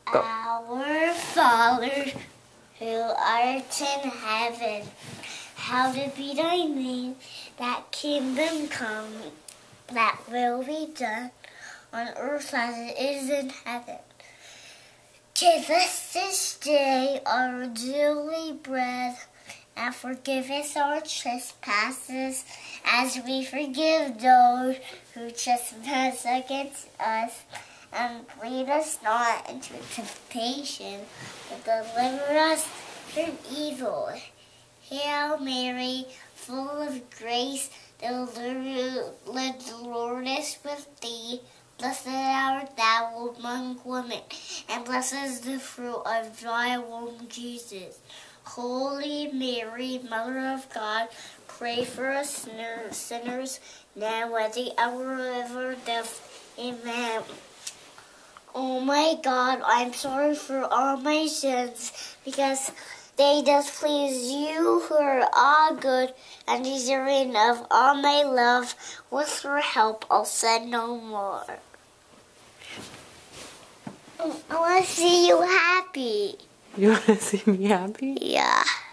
Go. Our Father, who art in heaven, hallowed be thy name. That kingdom come, that will be done on earth as it is in heaven. Give us this day our daily bread, and forgive us our trespasses, as we forgive those who trespass against us. And lead us not into temptation, but deliver us from evil. Hail Mary, full of grace, the Lord is with thee. Blessed art thou among women, and blessed is the fruit of thy womb, Jesus. Holy Mary, Mother of God, pray for us sinners, now at the hour of our death. Amen. Oh my God, I'm sorry for all my sins, because they displease you who are all good and deserving of all my love. With your help, I'll sin no more. I want to see you happy. You want to see me happy? Yeah.